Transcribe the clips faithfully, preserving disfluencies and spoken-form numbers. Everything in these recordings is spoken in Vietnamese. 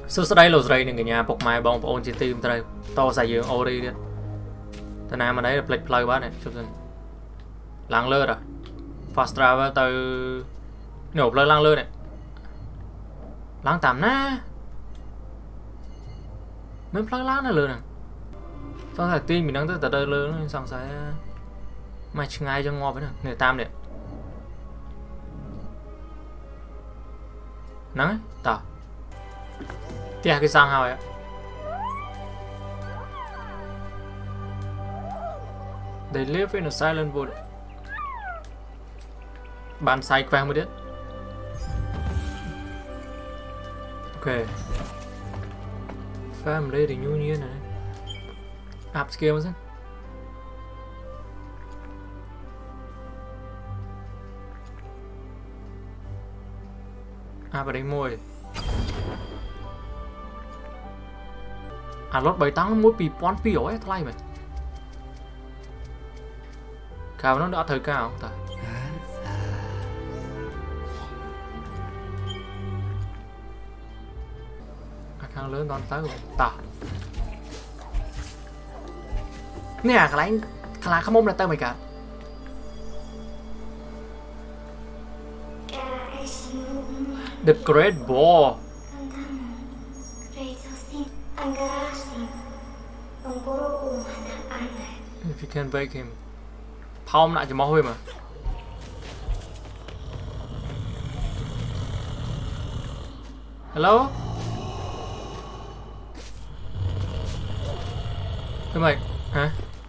Số đây là rồi nên người nhà bọc mai bong ôn chỉ tim đây to xài dương ô đi đi thế nào mà đấy là play play quá này chụp lên lăng lơ rồi fast travel từ nổ lên lăng lơ này lăng tạm na mấy play lăng này lơ nè xong rồi tim mình đang từ từ đây lơ xong sẽ mày ngay cho ngon với nè người tam này nắng tao tiếc cái sang hào ấy they live in a silent wood bàn sai quang mới biết ok family thì nhu nhiên này upscale chứ à vào đây môi à lót bảy tăng mỗi pi pon pi ấy thay mày cao nó đã thời cao không ta à khang lớn đón tới rồi ta nè cái này cái này không mong là tao mày cả the great ball if you can break him Phong lại cho máu mà hello cái mày hả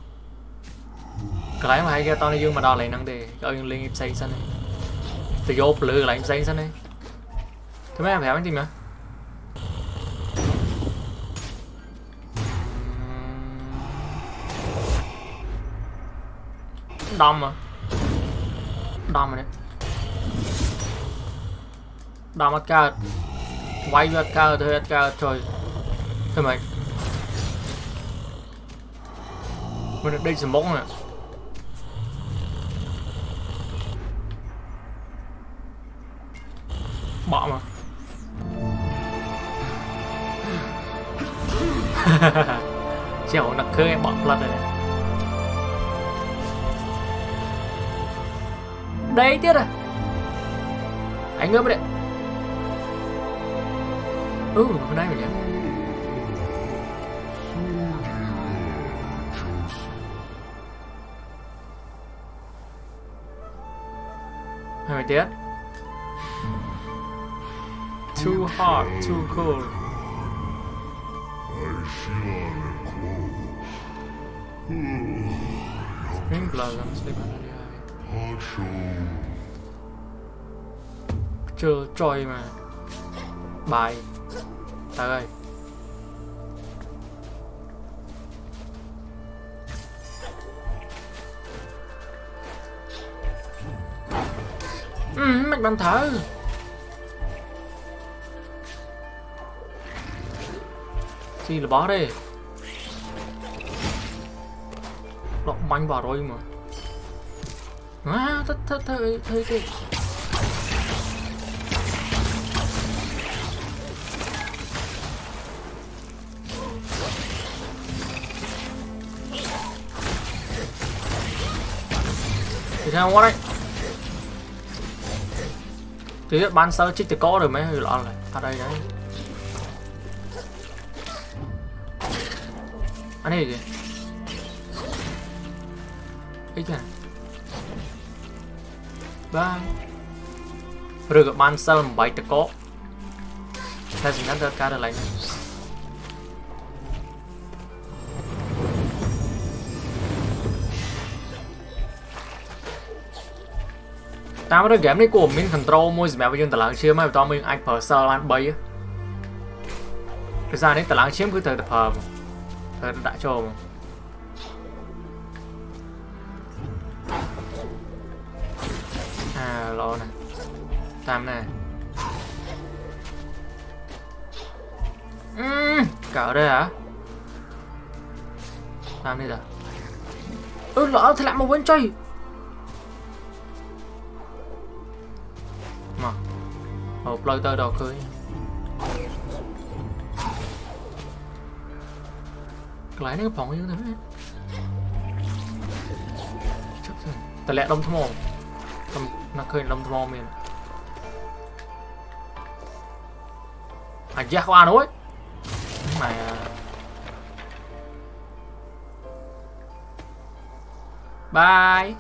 cái mà hay kia tao đi dương mà đo lại năng đề cho dương linh xây xanh này từ vô lừa lại xây xanh này thế mấy em phải bánh gì mà đom mà đom mà đấy đom mất cao quay mất cao thôi cao trời thôi mày mình được đi sầm bóng nè bỏ mà chèo nặc khơi em bỏ lật rồi này đây tiếc à anh ngớp đấy ừ hôm nay mình nhớ hai mươi tiết too hot too cold spring blood I'm sleeping chưa trôi mà bài ta ơi ừ, mạch bàn thở gì là bó đây lọ bánh vào rồi mà à thật thật thật thật thật thì sao quá đấy thì ban sơ chích thì có rồi mấy hơi lọ này ở đây đấy anh này kìa ít này ba rồi các bạn sơ bảy tờ có ta chỉ nhắn cả được lại tao mới game này của mình control môi mẹ bây giờ tao lắng chưa mà tao mình anh phở sơ anh bay á cái ra đấy tao lắng chiếm cứ thời tập hợp thời đã cho mà à lo này tam này uhm, cả ở đây hả tam đi rồi ơ lỡ thì lại một bên chơi mà hộp lôi tơ đồ cưới cái lái nó phỏng như thếแต่แหละđông thô nó khơi đông thô mình à giá qua nữa mà bye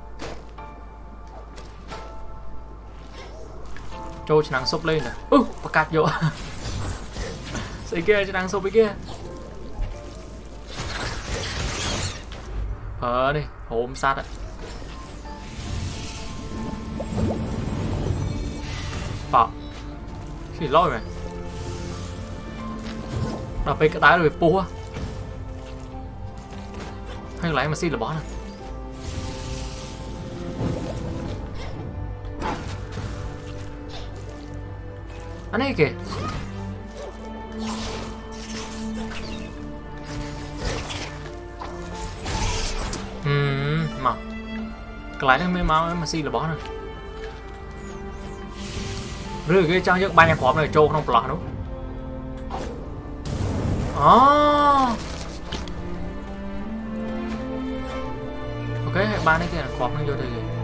trôi cho năng sụp lên nè ư và cắt vô xây kia cho năng sụp bên kia ờ đi hồn sát ạ bảo chỉ lôi mày đập cái đá rồi pua hay lấy mà xin là bó này anh ấy kìa ừm mà cái lái nó mới mau mà xin là bó này rồi cái trang những ba nhà khóa này trâu không plot đúng oh. Ok ba này kia là khóa nó vô đây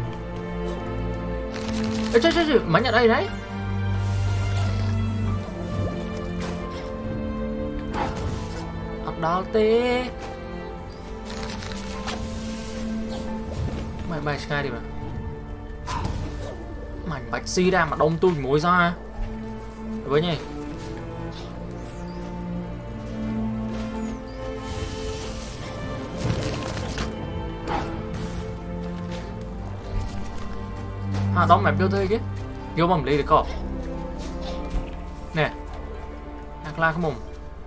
ê chơi chơi chơi máy nhận đây đấy đó tê mày bay sky đi mà mảnh bạch si ra mà đông tôi mối ra với nhỉ à đó mày biểu thôi chứ vô bầm ly được không nè ác la cái mồm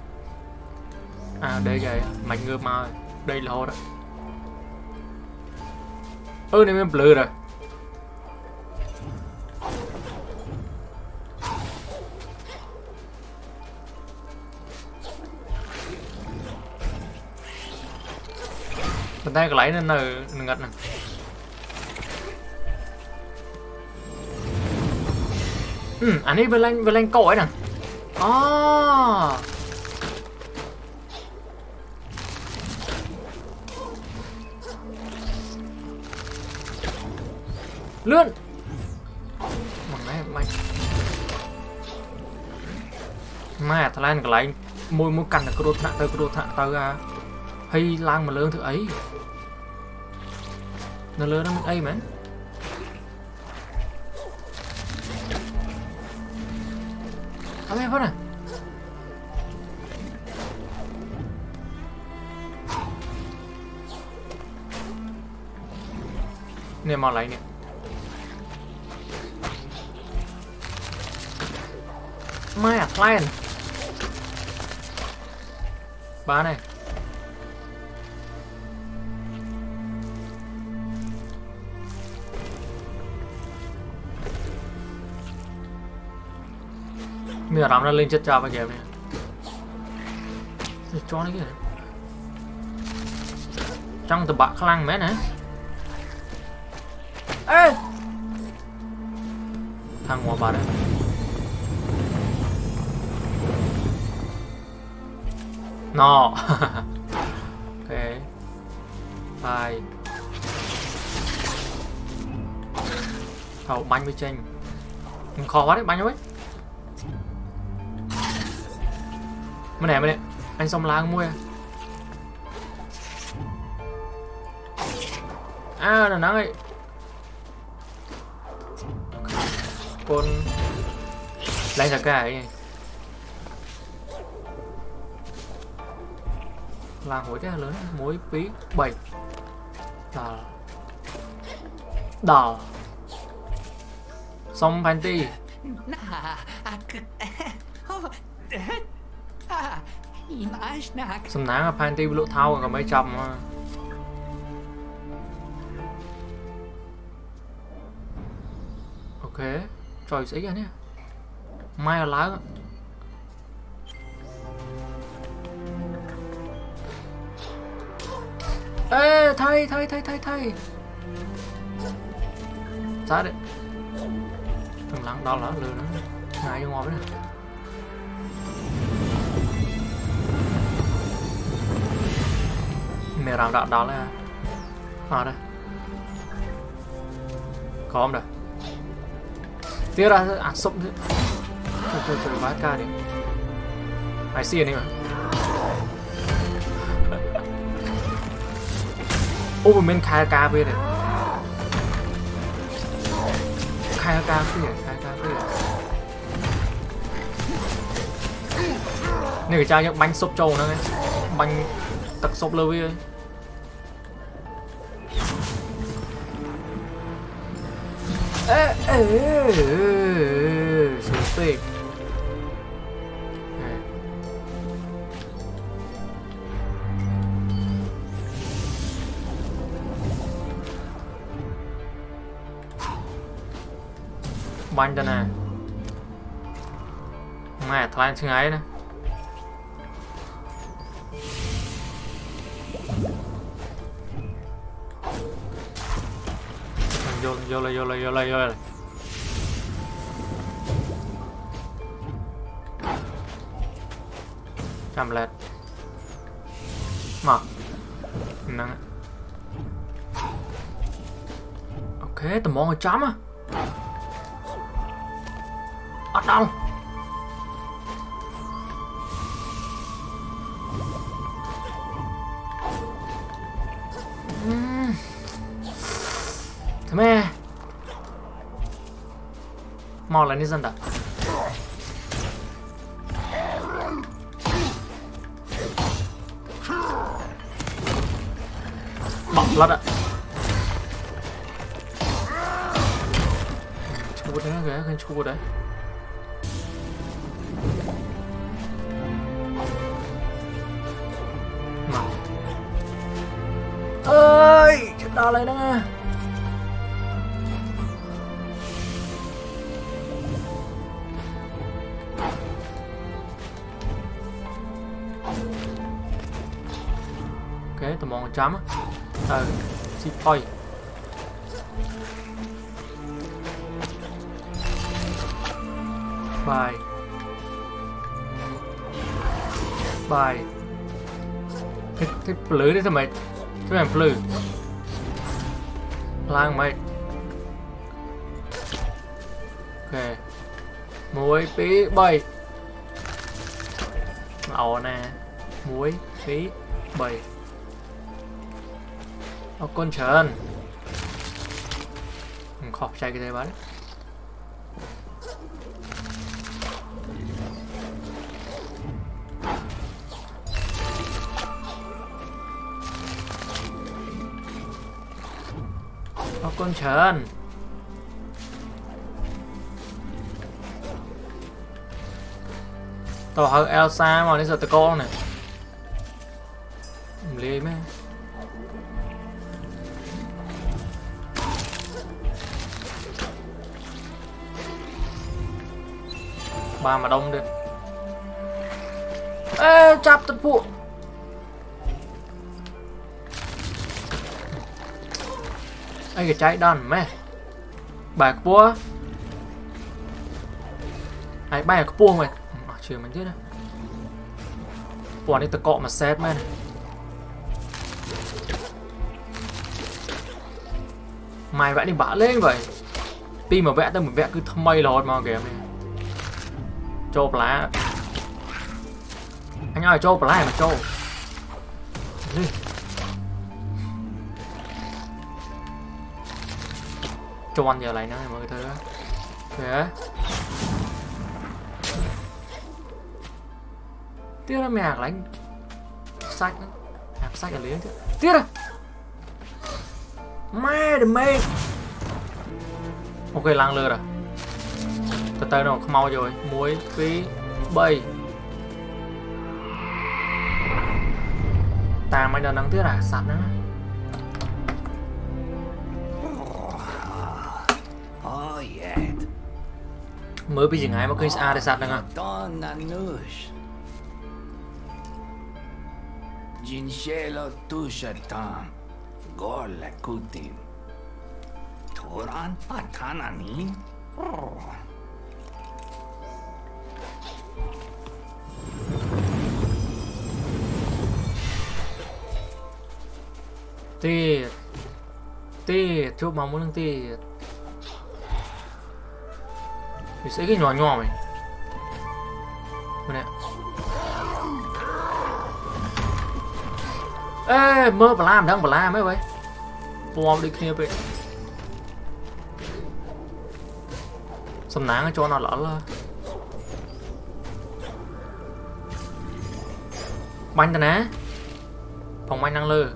à đây kìa mảnh ngược mà đây là hồ đó ơ này mình blur rồi mình tay cái lấy nên là ngật này ừ anh ấy vừa lên vừa lên cội nè oh. Lươn bằng này mày mà thằng Lan cái lại môi môi cằn là cái đốt nặng tới cái đốt nặng tới à hay lang mà lớn thứ ấy nó lớn nó ấy mà à mày phát này nè màu lấy nè mai à plan ba này mình làm nó lên chất trao vào kìa này cho nó kìa trong từ bạc khăn mấy nè ê thằng ngoài bà đây no ok bye thầu bánh với chanh khó quá đấy bánh ấy mới này mới này anh xong lá mua à là nắng ấy con lấy ra cái là hối cái lớn mối phí bảy đò đò xong panty xong nắng là panty lộ thao còn mấy trăm ok trời sĩ ra nè mai là lá ê thay thay thay thay thay sát đấy thằng lăng đó là lừa nó ngại vô ngồi đấy này làm đoạn đó là à đây có không đây tiếp ra à sốc nữa trời trời trời vãi ca đi ai xì này mà ô mình khai ca về này khai ca về khai ca về này cái cha những bánh sốc trâu nữa bánh tật sốc lâu với ê ê sướng tuyệt bánh cho nè mẹ thay chừng ấy nè vô vô lại vô lại vô lại vô lại trăm lẹt mà nặng ok tầm món ở chấm á ở đâu thế mẹ mau lại đi dân đã bọc lắm ạ chú đấy kìa kênh chú đấy mà ơi chết đau lấy đó nghe ok tụi mong chấm ờ xịt thôi bài bài thế thế lưới đấy thôi mày thế mày lưới lang mày ok muối phí bay ồ nè muối phí bay ở con trơn khóc chạy cái này bắn ở con trơn tao hơn Elsa mà đến giờ tao con này lấy mấy ba mà đông đi ê chạp tật phụ ấy cái trái đòn mẹ bài cua ấy bài cua mày à, chưa mình chết đấy quả đi tật cọ mà xét mày mày vẽ đi bả lên vậy tim mà vẽ tao mình vẽ cứ thâm mây lọt mà kìa này chộp lá anh ơi chộp lá mà chộp cho anh giờ lại nữa mọi người thấy đó kìa tiếc là mẹ hạt lánh sách hạt sách ở liếng tiếc à mẹ đừng mê ok lăng lừa rồi từ từ nó không mau rồi muối phí bay ta mới đang nắng tiếc à sạch nữa mới bị dừng ai mà cây xa để sạch nữa Gincelo tushatam gola kutim Turan patanani Tiệt Tiệt chụp mà muốn tiệt thì sẽ cái nhỏ nhỏ mày nè. Ê mơ bà làm đang bà làm ấy vậy form đi kia vậy xâm nắng cho nó lỡ là bánh ta ná phòng bánh đang lơ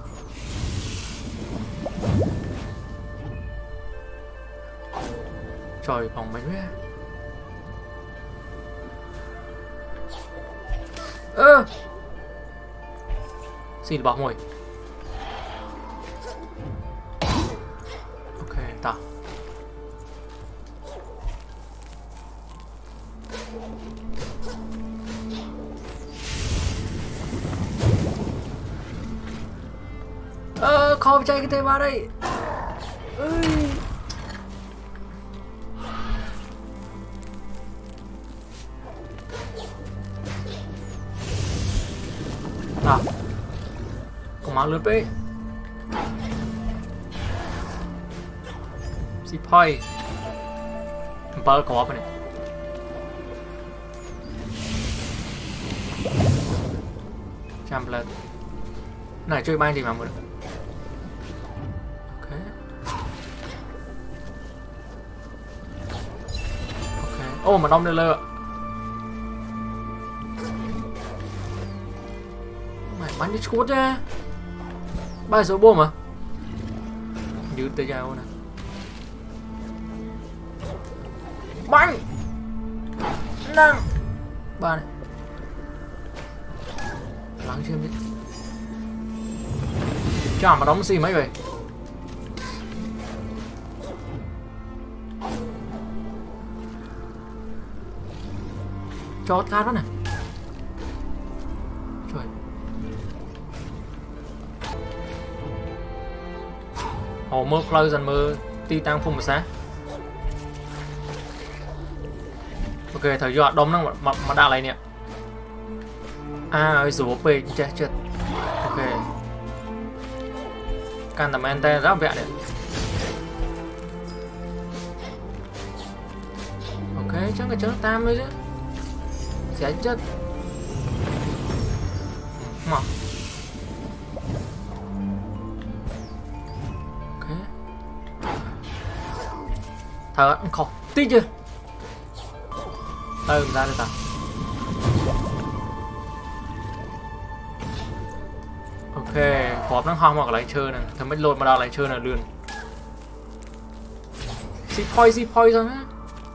trời phòng bánh quá ơ xin bỏ mồi ok ta ơ không chạy cái tên vào đây ơi ta có máu lướt đấy si poi bơ có apa này trăm lần này chơi bay thì mà được ok ok ô mà đông đây lơ mày bắn đi cút ra ba số bom mà giữ tay dao nè bắn năng ba này lắng xem đi chả mà đóng xì mấy vậy chót cát đó này trời hồ mơ close dần mơ ti tăng phun một sáng ok thời gian đông nó mà mà đa lại nè à rủ về chết chết ok can tầm ente rất vẹn này ok chắc là chớ tam thôi chứ sẽ chết mà ok thở không tí chưa ơi ra đây ta ok hộp nó hong hoặc lại chơi nè thằng mấy lột mà đào lại chơi là lươn si poi si poi rồi á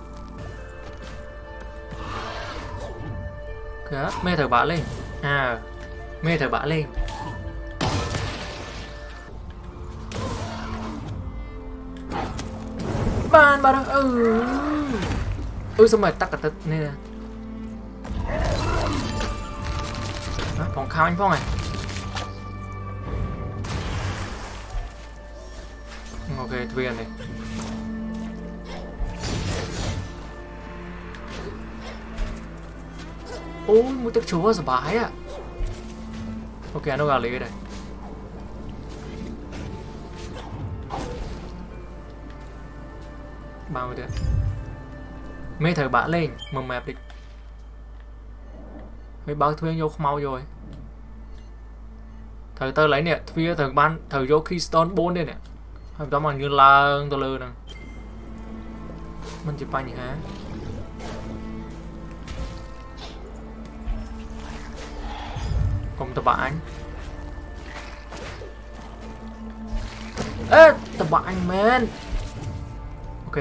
kìa mê thở bạ lên à mê thở bạ lên ban ba đó ừ ừ xong rồi tắt cả tật nên là phòng khao anh Phong này ok thuyền này ôi một tiếc chúa rồi bái à ok nó gà lấy đây bao nhiêu tiền mê thở bạ lên mầm mẹp đi mấy bao thuê vô không mau rồi thời tơ lấy nè phía thời ban thời vô Keystone bốn đây nè hôm đó mà như là tôi lơ nè mình chỉ bánh hả cùng tập bạn ê tập bạn man ok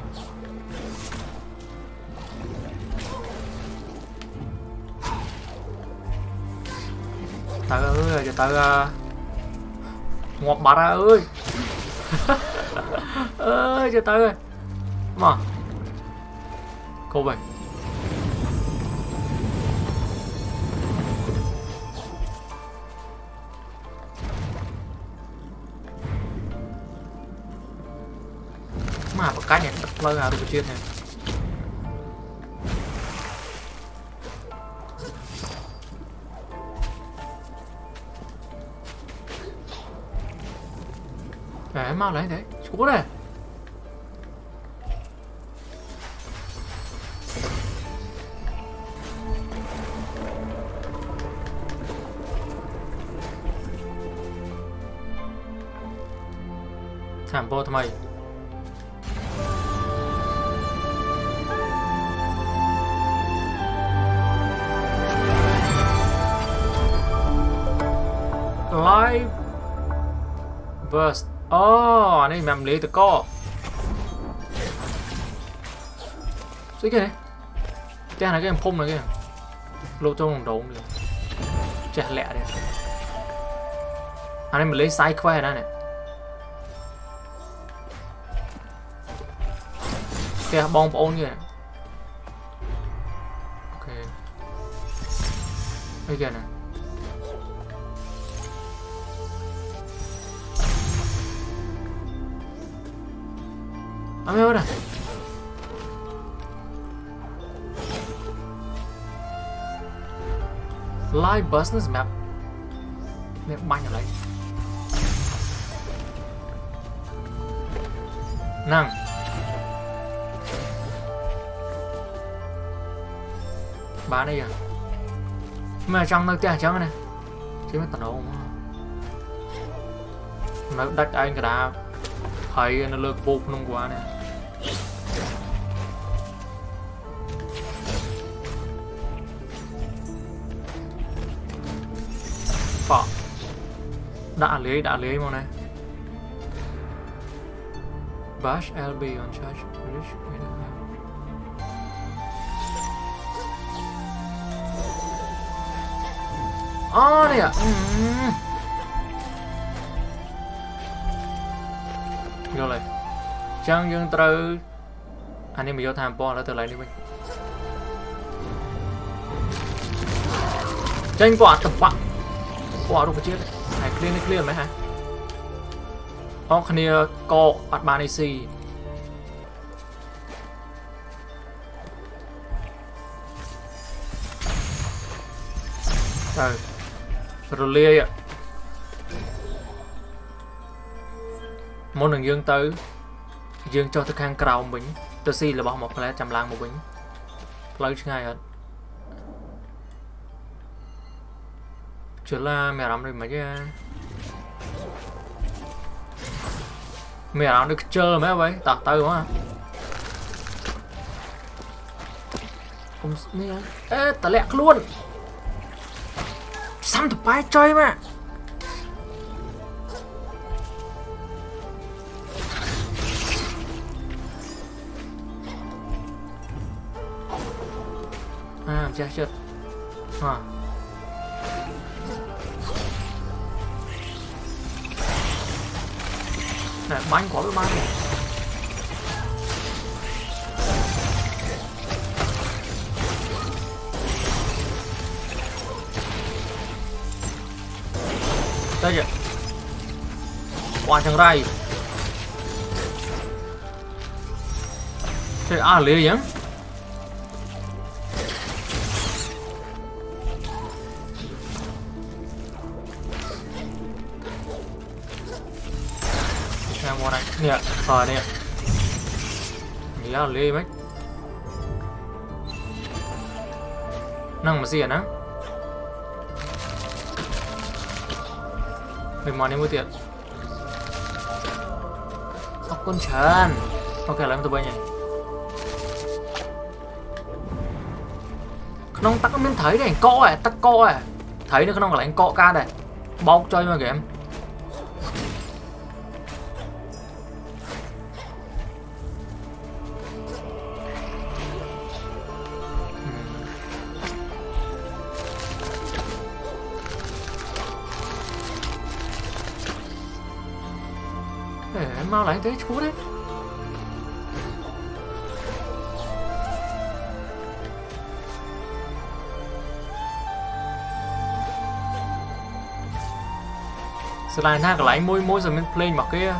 tao ơi cho tao uh, ngọt bà ra ơi ơi cho tao ơi mà cô vậy mà một cái này thật lơ à được chuyện này Để mau lấy thế, chú đây. Thảm bộ thầm mày. Live burst. Oh, anh ấy làm lấy từ co. Gì cái này? Cái này cái em phun này kìa. Lô tô đồng đống đi. Chả lẹ đi. Anh ấy mình lấy side quest này này. Kìa bom ôn kìa. Ok. Đây kìa này. Ame ahora. Live business map. Map bánh ở đây. Năng. Bán đây à? Mà trong nơi tiền trắng này. Chứ mấy tận đâu mà. Nó đắt anh cả đá. Thấy nó lược bột nông quá nè. Phỏ. Đã lưới, đã lưới màu này. Bash L B on charge. Ồ này à. Vô lại. Chẳng dương từ. Anh em mình vô tham po là từ lại đi mình. Tranh quả tập bạc. Quả đâu có chết. Này clear này clear mấy hả? Ó khnia co Advanisi. Trời. Rồi lia ạ. Môn đường dương tới. Dương cho thực hàng cầu mình. Tôi xin là bỏ một lẽ chăm lang một bính. Lấy chứ ngay hết. Chứ là mẹ làm được mấy cái. Mẹ làm được chơi mấy vậy. Tạc tay quá. Không nghe. Ê tả lẹc luôn. Xăm tập bài chơi mà. À chết chết. À. Này bánh quá với bánh này. Đây kìa. Quả chẳng rai. Thế à lê nhá. Món này nè, phở nè. Nghĩ là lê mấy. Năng mà gì hả? Mình món này mua tiền. Ốc con trần. Ok lấy một tụi bay nhỉ. Không tắc mình thấy này co à, tắc co à. Thấy nữa không là anh co ca này. Bóc chơi mà kìa em. Mau lại tới chú đấy. Slide ha, lại môi môi rồi mình play mặc kia.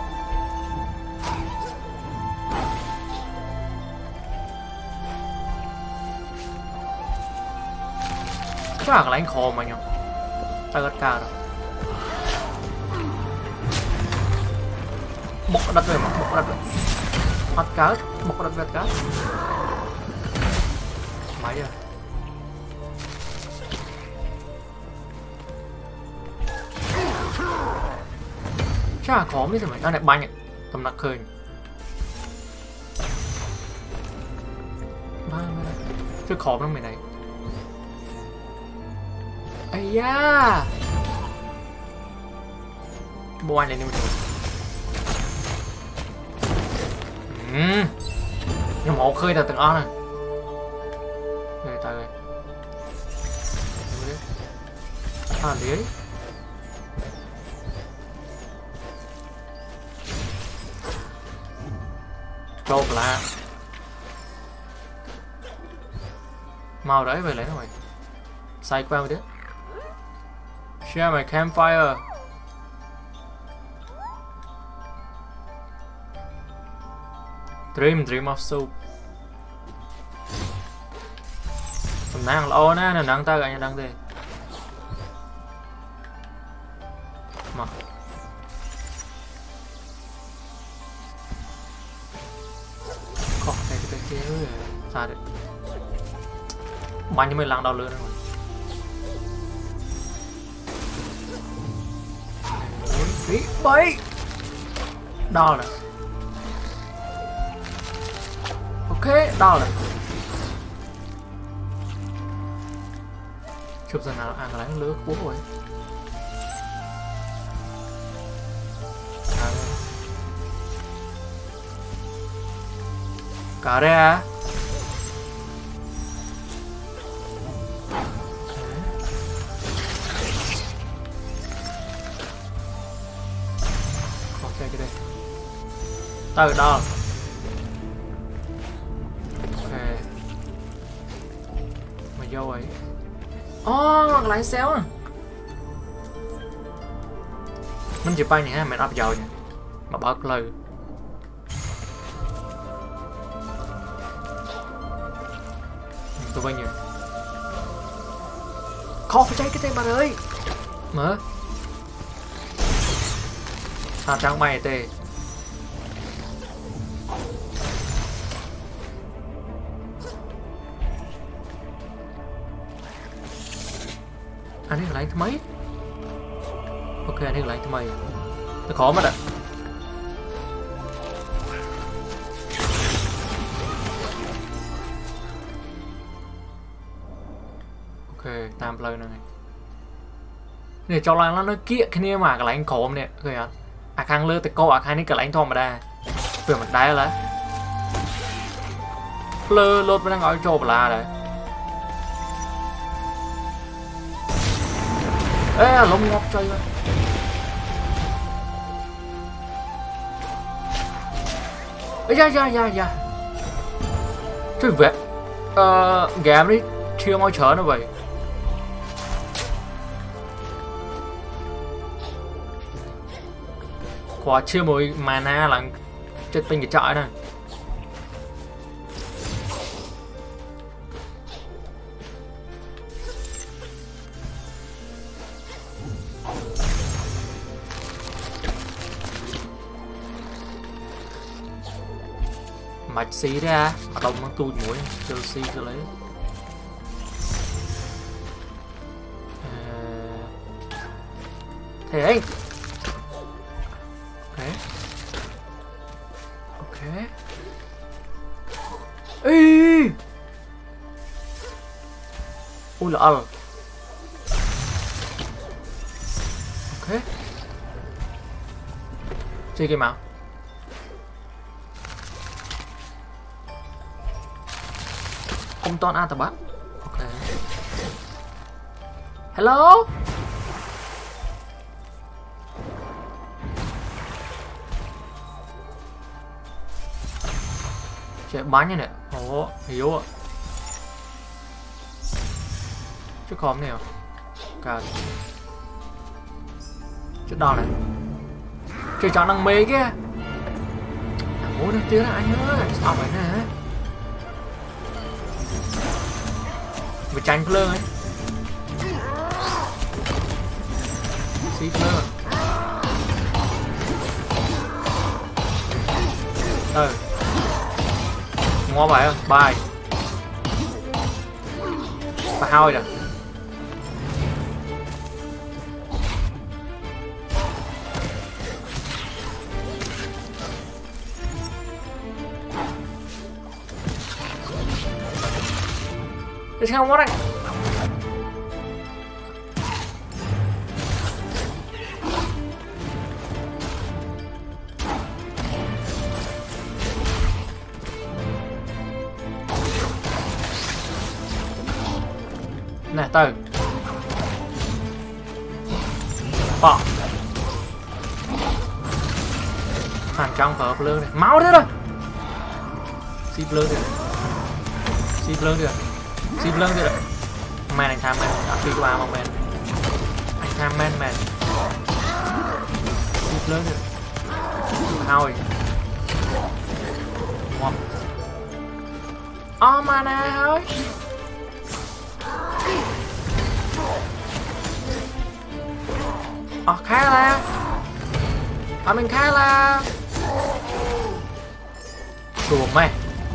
Chắc là anh khó mà nhỉ. Ta gật cả rồi. một đặt rồi một đặt rồi hot cá một đặt vẹt cá máy rồi chả khó mấy thằng mày đang đẹp banh tầm nặng khơi chứ khó lắm mày này ây da mua anh này nhưng ừ nhưng mà khơi là từng on này rồi tại rồi à lưới trộm là mau đấy về lấy nó mày sai qua một đứa share my campfire dream dream of soup tầm năng lâu nè nè năng ta gọi năng thế mà có cái cái kia sao được bánh mới lăng đau lươn rồi bị bấy đau này ok đau này chụp giờ nào ăn lấy lứa cuốn rồi cả đây à từ đó ok mà vô ấy oh lái xéo à mình chỉ bay này ha mình áp dầu nha mà bỏ lời tôi bao nhiêu khó cháy cái tên bạn ơi mở sao trắng bay tê anh ấy lấy thứ mấy ok anh ấy lấy thứ mấy nó khó mất ạ ok tam play này để cho lại nó kia cái này mà cái lãnh khổ này rồi ạ à khang lơ tới cô à khang này cái lãnh thom mà đa về mặt đáy là lơ lột mới đang nói trộm là đấy ê lông ngọc chơi vậy ê da da da da trời vẹt ờ game đi chưa ngồi chở nó vậy quả chưa mùi mana là chết bên cái trọi này mạch xí ra mà đông nó tui mũi Chelsea cho lấy à... thế anh ok ok ê ui là ok chơi game nào không toàn ăn tập bác ok hello chạy bánh như này ồ hiểu ạ chứ khóm này à cả chút đỏ này chơi chọn năng mê kia muốn được tiếng là anh ơi sao vậy nè vừa tranh plơ ấy xí plơ Từ ngó bài không? Bài Bài hôi rồi. Cái sao quá đây? Nè từ bỏ hàng trong phở lương này máu thế rồi ship lương rồi ship lương rồi ship lương rồi man anh tham man đã phi qua một man anh tham man man ship lương rồi thôi ngon oh mana thôi. Ờ, khá là Ờ, mình khá là Đùa mày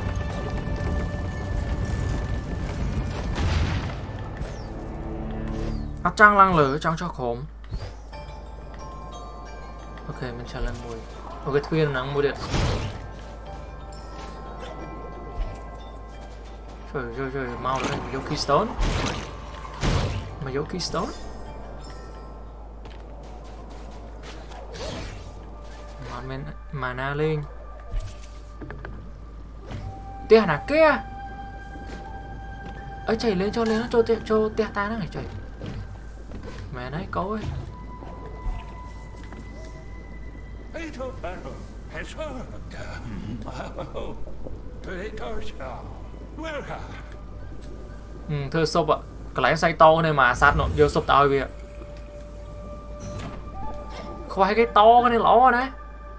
Nó trăng lăng lửa trong cho khổm. Ok, mình trả lần mùi. Ok, thuyền nắng mùi điện. Trời trời trời, mau lên, vô keystone. Mà vô keystone mình mana lên tia là kia ấy chạy lên cho lên nó cho cho tia ta nó này trời mẹ đấy có ấy ừ, thưa sụp ạ cái lái say to này mà sát nó vô sụp tao kìa khoai cái to cái này lỗ rồi đấy.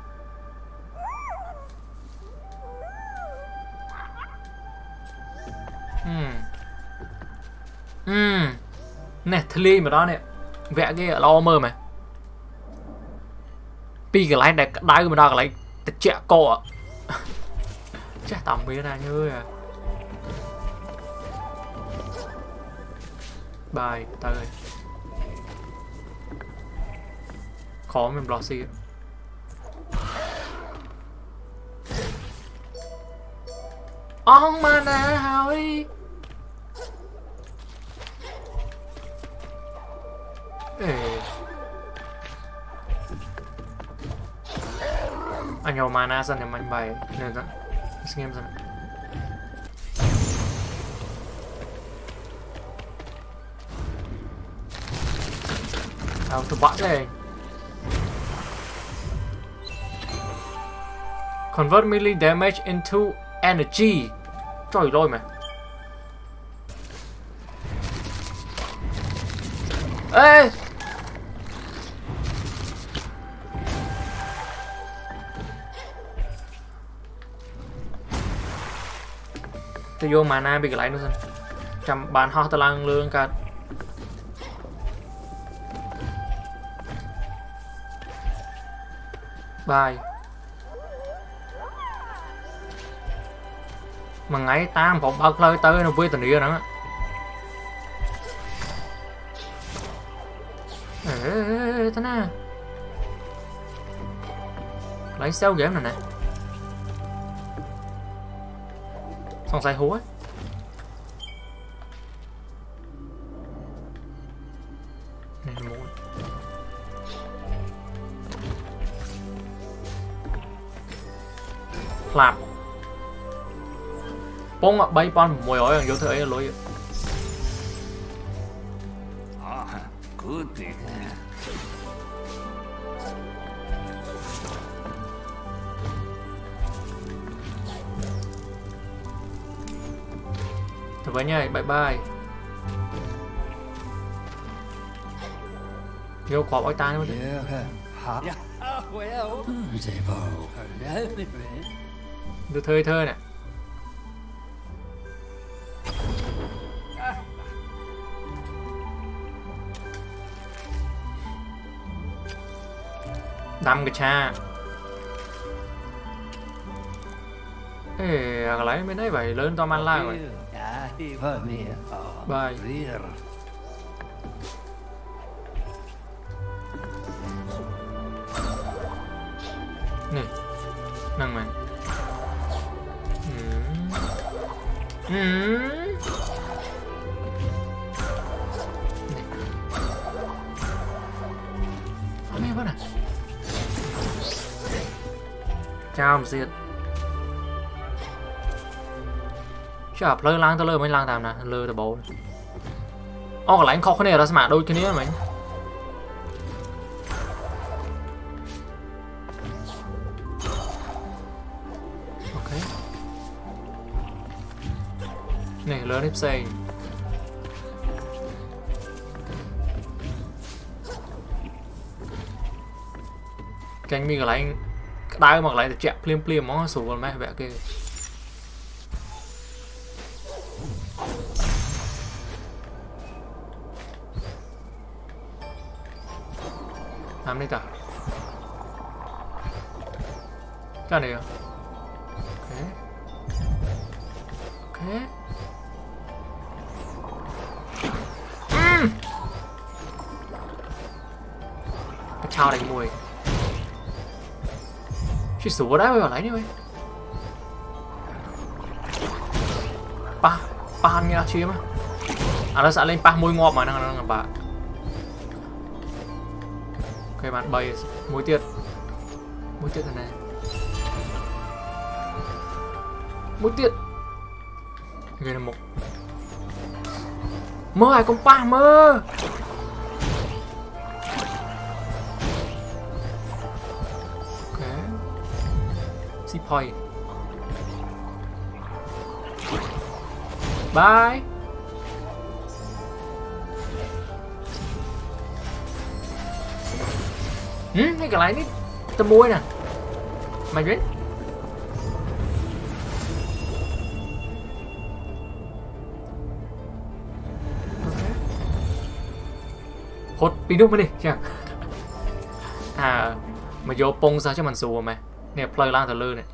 Hmm. Hmm. Nè, thli mà đó nè. Vẽ cái lo mơ mà. Pi cái lái đẹp đáy mà đó cái lái tịch trẻ cô ạ. Chắc tầm biết ra như à. Bài tới. Khó mình blossy. On mana hỏi. Ê. Anh nhiều mana sân thì mạnh bài nên rằng xem rằng sao tụi bạn đây convert melee damage into energy. Trời ơi mày. Ê tôi vô mana bị cái lại nữa xem chăm bàn ho tao lang lương cả bài mà ngay tam một bật lời tới nó vui tình yêu nữa. Ê thế nào lấy sao game này nè xong sai hú ấy này mũi làm bông ạ bay con mùi ói vô thời lối thôi với nhá, bye bye. Vô quả bói tay luôn đấy. Đưa thơi thơi nè. Đâm cái cha. Ê, cái lấy bên đấy vậy lớn to man lang rồi. Bye. Nè, năng mày. Ừm. Ừm. Nè. Mẹ bắt à? Chào ông Diệt. Chạp lơ lang tao lơ mấy lang tạm nè, lơ tao bố. Ô cái lãnh khó cái này ra mà đôi cái này mình. Ok. Này lớn hết xây. Canh mi cái lãnh đai mặc lại chẹt pliêm pliêm món sủ con mẹ vẽ kia. Làm đi cả. Cái này à? Ok. Ok. Uhm. Cái chào đánh mùi. Chỉ số vào đấy vào lấy đi mày. Pa, pa nghe chi mà. À nó sẽ lên pa môi ngọt mà năng năng bà. Ok bạn bay mối tiệt. Mối tiệt này. Mối tiệt. Người là một. Mơ ai con pa mơ. Point. Bye. Hmm, cái lại ní tao mua nè. Mày biết. Hốt pin đúc mới đi chẳng. À, mà vô pông sao cho mình xù mày. Nè play lang thờ lư này.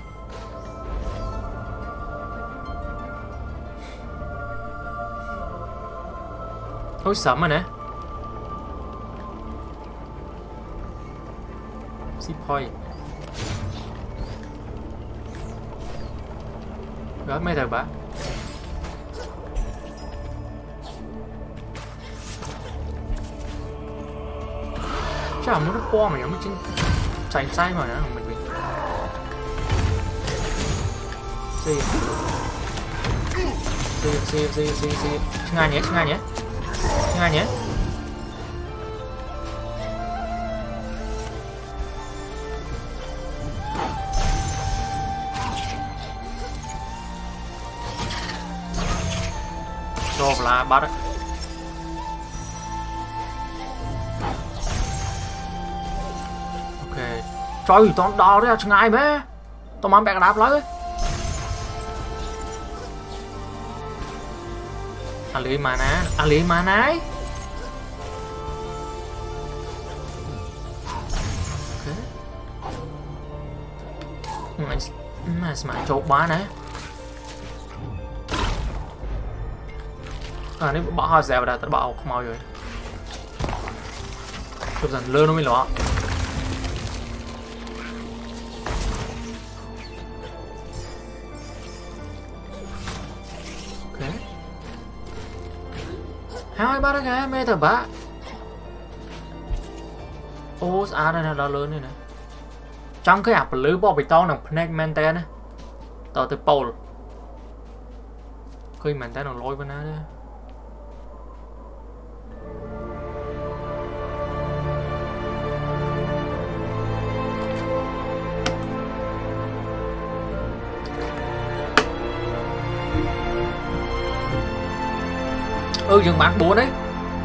Ôi sớm rồi nè. Zip point. Gớt mấy thằng bả. Chắc là muốn nó po mà nó chính sành sai mà nữa mình bị. See see see see see see. Ngay nhé, ngay nhé. Ngay nhé. Rồi là bắt đấy. Ok. Trời tao đo đấy chẳng ai mấy. Tao mang bẹ đạp lấy. Ali mana? Ali mana? Ok. Mày mà mà chốt bá nè. À nếu bỏ hoa dẻo ra tao bảo không mau rồi. Chụp dần lơ nó mới lọ. Hai ba cái mê thở bá. Ô à đây là đó lớn này nè. Trong cái ạp lưới bỏ bị to nằm pnek men tên á. Tao tới pole. Khi men tên nó lôi bên đó. Ừ dừng bạn bốn đấy.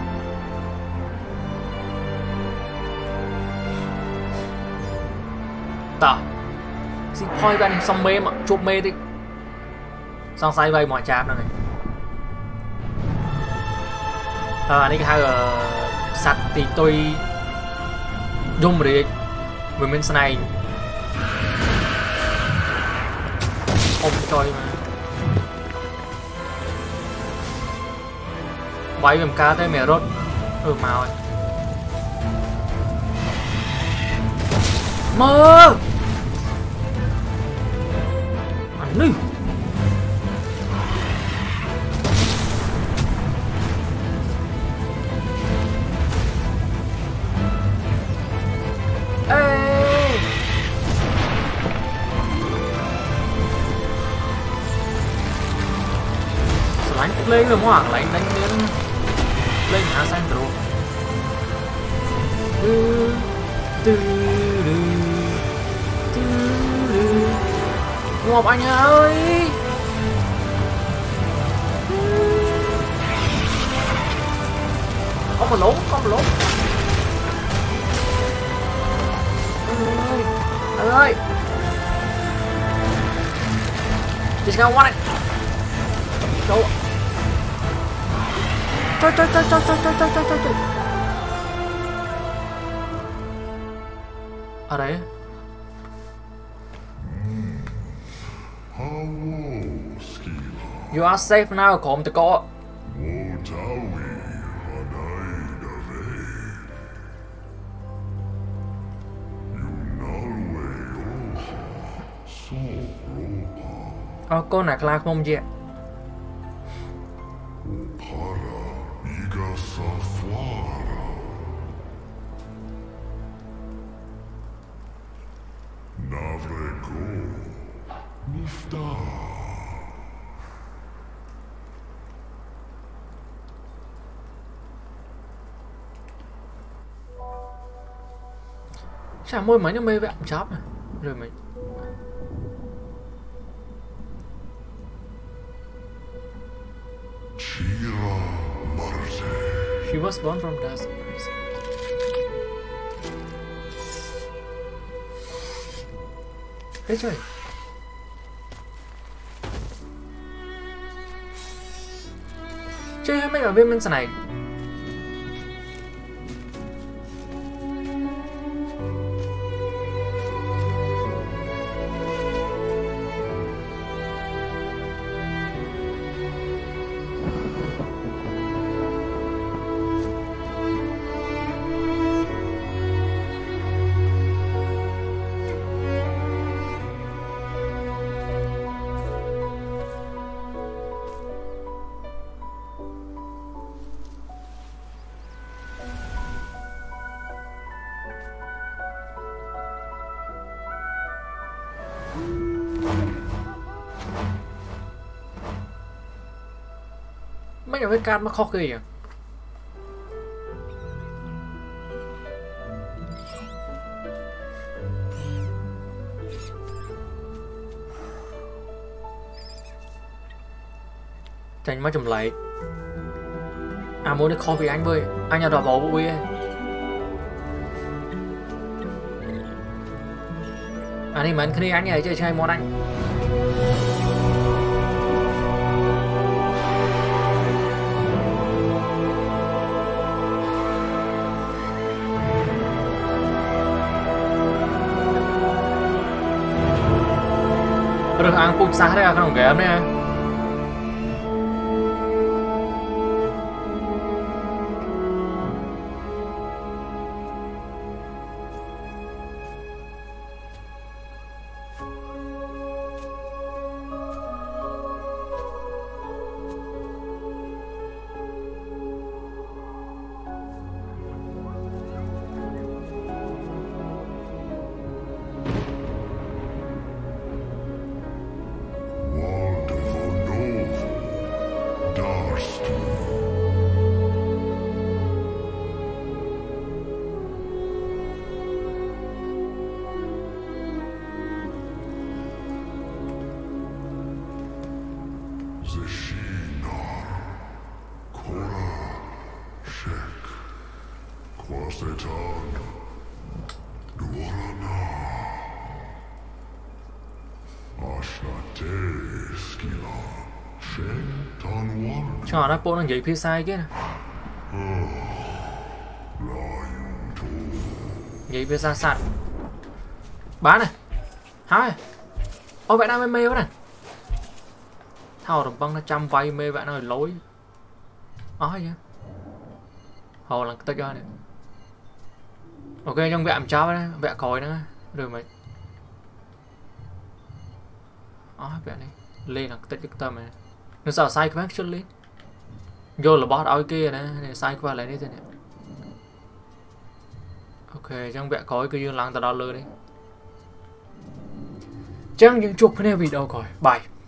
Tao xin thôi bạn xong mê mà chụp mê đi. Xong say vay mọi chạp này. À đây cái hai là sạch thì tôi dùng rồi đi. Mình bên này. ôm coi mà bay làm cá tới mẹ rốt ừ màu rồi mơ anh đi lên rồi hoảng đánh đánh lên lên há xanh rồi từ từ từ Ngọc anh ơi có một lỗ có một lỗ anh ơi đi sao quá này đâu trời trời trời trời trời trời trời trời trời ở đấy you are safe now không tự có ờ cô nạc lạc mông gì ạ chả môi mấy nó mê với ẩm chóp này rồi mình she was born from dust. Ê trời chơi mấy bảo viên bên này mấy cái card nó khó kì à tranh mới chùm lại à muốn đi copy anh với anh nhà đòi bỏ bụi anh đi mình khi anh này chơi chơi món anh rồi ăn pun sah đấy không game nè cho nó bộ nó vậy phía sai chứ vậy phía xa sạt bán này hả ôi vậy đang mê mê quá này hào đồng băng nó chăm vay mê bạn ơi lối ó nhá hầu là tất cho này ok trong vẹm cháu đấy vẹm còi nữa rồi mày ó vẹm này lên là tất cái tâm này nó sao sai cái chút lên vô là boss oi kia nè này sai qua lại đi thế này ok trong vẹm còi cứ dương lăng tao đo lơ đi chẳng những chụp cái video coi bye.